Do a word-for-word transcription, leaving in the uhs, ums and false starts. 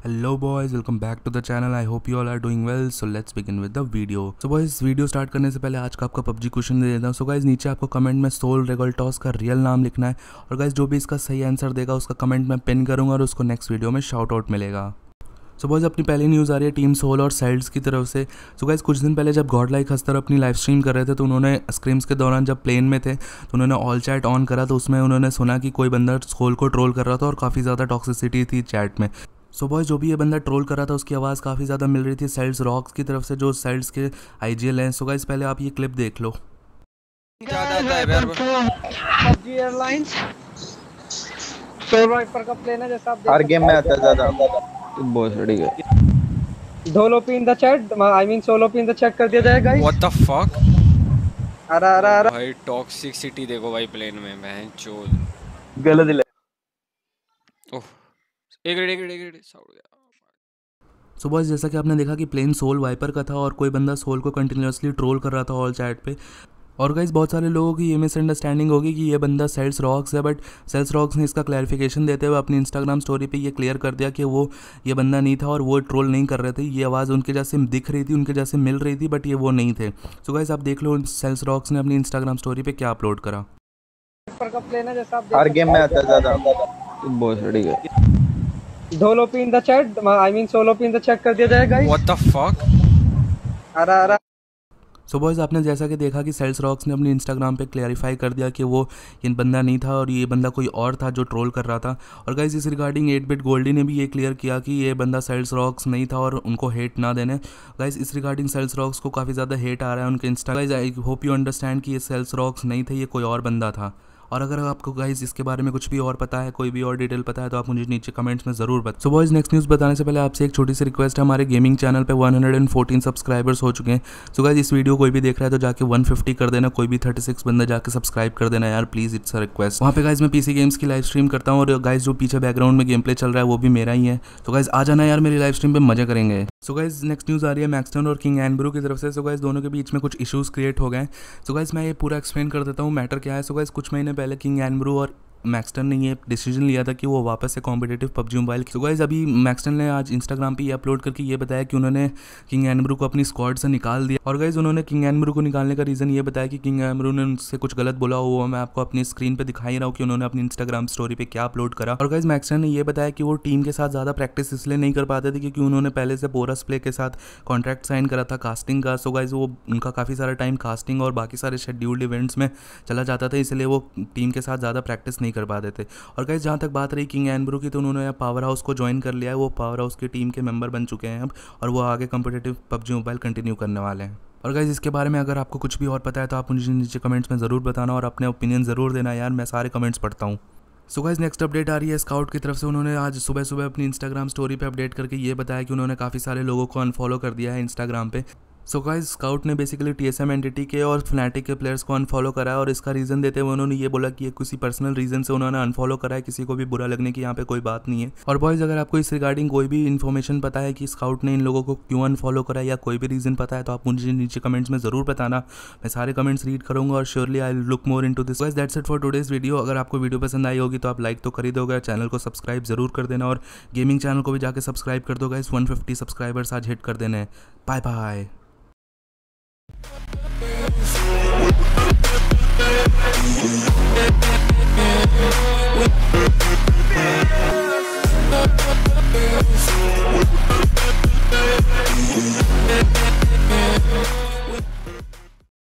Hello boys, welcome back to the channel. I hope you all are doing well. So let's begin with the video. So boys, video start करने से पहले आज का आपका PUBG question दे देता हूँ. So guys नीचे आपको कमेंट में सोल रेगोल्टॉस का रियल नाम लिखना है और गाइज जो भी इसका सही आंसर देगा उसका कमेंट में पिन करूँगा और उसको नेक्स्ट वीडियो में शाउट आउट मिलेगा. सो बॉयज़ अपनी पहली न्यूज़ आ रही है टीम सोल और सेल्ड्स की तरफ से. सो गाइस कुछ दिन पहले जब गॉड लाइक हस्तर अपनी लाइव स्ट्रीम कर रहे थे तो उन्होंने स्क्रीम्स के दौरान जब प्लेन में थे तो उन्होंने ऑल चैट ऑन करा तो उसमें उन्होंने सुना कि कोई बंदा सोल को ट्रोल कर रहा था और काफ़ी ज़्यादा टॉक्सिसिटी थी चैट में. सो बॉयज़ जो भी ये बंदा ट्रोल कर रहा था उसकी आवाज़ काफ़ी ज़्यादा मिल रही थी सेल्ड्स रॉक्स की तरफ से, जो सेल्ड्स के आईजीएल हैं. सो गाइस पहले आप ये क्लिप देख लो. पबजी एयरलाइंस सोल वाइपर का प्लेन है जैसा आप देख हर गेम में आता है ज्यादा. बहुत ठीक है. ढोलो पे in the chat, I mean solo पे इन द चैट कर दिया जाएगा गाइस. What the fuck. अरे अरे अरे भाई टॉक्सिसिटी देखो भाई प्लेन में बहन चोद गलत दिला. ओह एक मिनट एक मिनट एक मिनट साउंड गया. सो बॉयज़ जैसा कि आपने देखा कि प्लेन सोल वाइपर का था और कोई बंदा सोल को कंटिन्यूसली ट्रोल कर रहा था ऑल चैट पे. और गाइस बहुत सारे लोगों की ये मिसअंडरस्टैंडिंग होगी कि ये बंदा सेल्स रॉक्स है, बट सेल्स रॉक्स ने इसका क्लैरिफिकेशन देते हुए अपनी इंस्टाग्राम स्टोरी पे ये क्लियर कर दिया कि वो ये बंदा नहीं था और वो ट्रोल नहीं कर रहे थे. ये आवाज़ उनके जैसे दिख रही थी, उनके जैसे मिल रही थी, बट ये वो नहीं थे. सो गाइस आप देख लो सेल्स रॉक्स ने अपनी इंस्टाग्राम स्टोरी पे क्या अपलोड करा. का प्लेन है जैसा आप हर गेम में आता है ज्यादा. बहुत ठीक है. ढोलो पे in the chat, I mean solo पे इन द चैट कर दिया जाएगा गाइस. What the fuck. अरे अरे सो बॉयज़ आपने जैसा कि देखा कि सेल्स रॉक्स ने अपनी इंस्टाग्राम पे क्लैरिफाई कर दिया कि वो ये बंदा नहीं था और ये बंदा कोई और था जो ट्रोल कर रहा था. और गाइस इस रिगार्डिंग एट बिट गोल्डी ने भी ये क्लियर किया कि ये बंदा सेल्स रॉक्स नहीं था और उनको हेट ना देने. गाइस इस रिगार्डिंग सेल्स रॉक्स को काफ़ी ज़्यादा हेट आ रहा है उनके insta. Guys I hope you understand कि ये सेल्स रॉक्स नहीं थे, ये कोई और बंदा था. और अगर आपको गाइस इसके बारे में कुछ भी और पता है, कोई भी और डिटेल पता है तो आप मुझे नीचे कमेंट्स में ज़रूर बताएं. सो बॉयज़ नेक्स्ट न्यूज़ बताने से पहले आपसे एक छोटी सी रिक्वेस्ट है. हमारे गेमिंग चैनल पे वन हंड्रेड फोर्टीन सब्सक्राइबर्स हो चुके हैं. सो गाइस इस वीडियो कोई भी देख रहा है तो जाके वन फिफ्टी कर देना, कोई भी थर्टी सिक्स बंदा जाके सब्सक्राइब कर देना यार प्लीज़, इट्स अ रिक्वेस्ट. वहाँ पे गाइस मैं पीसी गेम्स की लाइव स्ट्रीम करता हूँ और गाइस जो पीछे बैकग्राउंड में गेम प्ले चल रहा है वो भी मेरा ही है. तो गाइस आ जाना यार मेरी लाइव स्ट्रीम पे, मजे करेंगे. सो गाइस नेक्स्ट न्यूज़ आ रही है मैक्सटन और किंग एनब्रू की तरफ से. सो गाइस दोनों के बीच में कुछ इश्यूज़ क्रिएट हो गए. सो गाइस मैं ये पूरा एक्सप्लेन कर देता हूँ मैटर क्या है. सो गाइस कुछ महीने पहले किंग एनब्रू और मैक्सटन ने ये डिसीजन लिया था कि वो वापस से competitive PUBG mobile. So guys अभी मैक्सटन ने आज इंस्टाग्राम पे ये अपलोड करके ये बताया कि उन्होंने किंग एनब्रू को अपनी स्क्वाड से निकाल दिया. और गाइस उन्होंने किंग एनब्रू को निकालने का रीज़न ये बताया कि किंग एनब्रू ने उनसे कुछ गलत बोला, वो मैं आपको अपनी स्क्रीन पे दिखा ही रहा हूँ कि उन्होंने अपनी इंस्टाग्राम स्टोरी पे क्या अपलोड करा. और गाइस मैक्सटन ने ये बताया कि वो टीम के साथ ज़्यादा प्रैक्टिस इसलिए नहीं कर पाते थे क्योंकि उन्होंने पहले से पोरस प्ले के साथ कॉन्ट्रैक्ट साइन करा था कास्टिंग का. सो गाइस वो उनका काफ़ी सारा टाइम कास्टिंग और बाकी सारे शेड्यूल्ड इवेंट्स में चला जाता था, इसलिए वो टीम के साथ ज़्यादा प्रैक्टिस नहीं कर पाते थे. और गाइस जहाँ तक बात रही किंग एनब्रू की तो उन्होंने पावर हाउस को ज्वाइन कर लिया है. वो पावर हाउस की टीम के मेंबर बन चुके हैं अब और वो आगे कॉम्पिटिटिव पबजी मोबाइल कंटिन्यू करने वाले हैं. और गाइस इसके बारे में अगर आपको कुछ भी और पता है तो आप मुझे नीचे कमेंट्स में ज़रूर बताना और अपने ओपिनियन ज़रूर देना यार, मैं सारे कमेंट्स पढ़ता हूँ. सो गाइस नेक्स्ट अपडेट आ रही है स्काउट की तरफ से. उन्होंने आज सुबह सुबह अपनी इंस्टाग्राम स्टोरी पे अपडेट करके ये बताया कि उन्होंने काफ़ी सारे लोगों को अनफॉलो कर दिया है इंस्टाग्राम पे. सो गाइस स्काउट ने बेसिकली टीएसएम एंटिटी के और फनाटिक के प्लेयर्स को अनफॉलो करा है और इसका रीज़न देते हुए उन्होंने ये बोला कि ये किसी पर्सनल रीज़न से उन्होंने अनफॉलो करा है, किसी को भी बुरा लगने की यहाँ पे कोई बात नहीं है. और बॉयज़ अगर आपको इस रिगार्डिंग कोई भी इन्फॉर्मेशन पता है कि स्काउट ने इन लोगों को क्यों अनफॉलो करा है या कोई भी रीज़न पता है तो आप मुझे नीचे कमेंट्स में ज़रूर बताना, मैं सारे कमेंट्स रीड करूँगा और surely I look more into this. Guys that's it for today's video. अगर आपको वीडियो पसंद आई होगी तो आप लाइक तो कर ही दोगे, चैनल को सब्सक्राइब जरूर कर देना और गेमिंग चैनल को भी जाकर सब्सक्राइब कर दो. गाइस वन फिफ्टी सब्सक्राइबर्स आज हिट कर देने. Bye bye. We'll be right back.